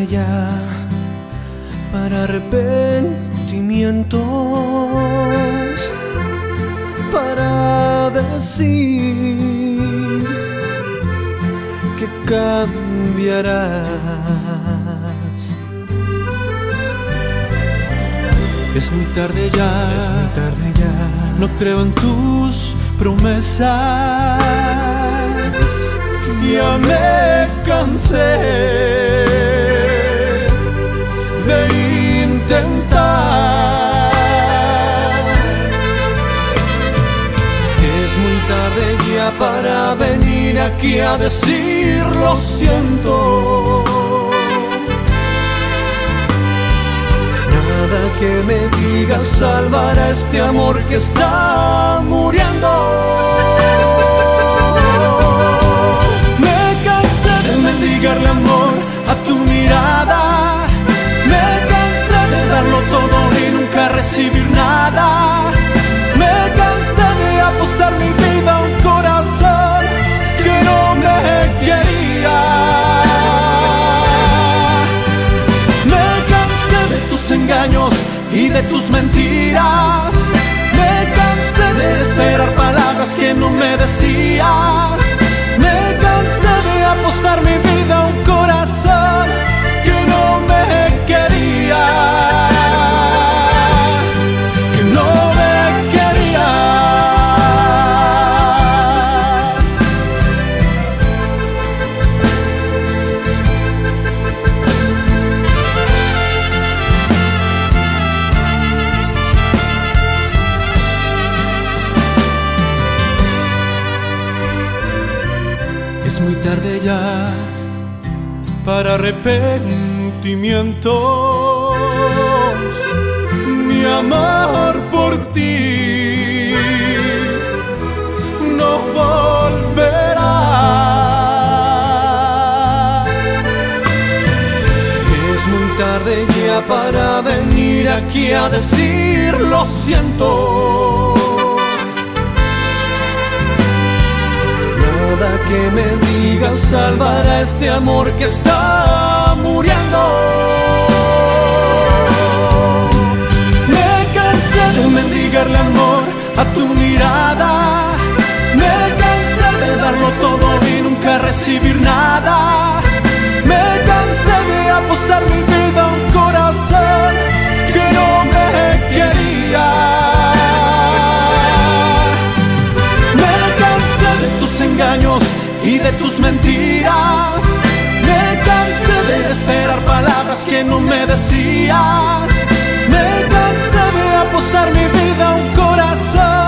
tarde ya para arrepentimientos, para decir que cambiarás. Es muy tarde ya, no creo en tus promesas. Ya me cansé de intentar. Es muy tarde ya para venir aquí a decir lo siento. Nada que me digas salvará este amor que está muriendo. Mendigarle amor a tu mirada. Me cansé de darlo todo y nunca recibir nada. Me cansé de apostar mi vida a un corazón que no me quería. Me cansé de tus engaños y de tus mentiras. Me cansé de esperar palabras que no me decías. Me cansé de apostar mi vida a un corazón que no me quería, que no me quería. Es muy tarde ya para arrepentimientos. Mi amor por ti no volverá. Es muy tarde ya para venir aquí a decir lo siento. Nada que me digas salvará este amor que está muriendo. Me cansé de mendigarle amor a tu mirada. Me cansé de darlo todo y nunca recibir nada. Me cansé de apostar mi vida a un corazón que no me quería. Engaños y de tus mentiras. Me cansé de esperar palabras que no me decías. Me cansé de apostar mi vida a un corazón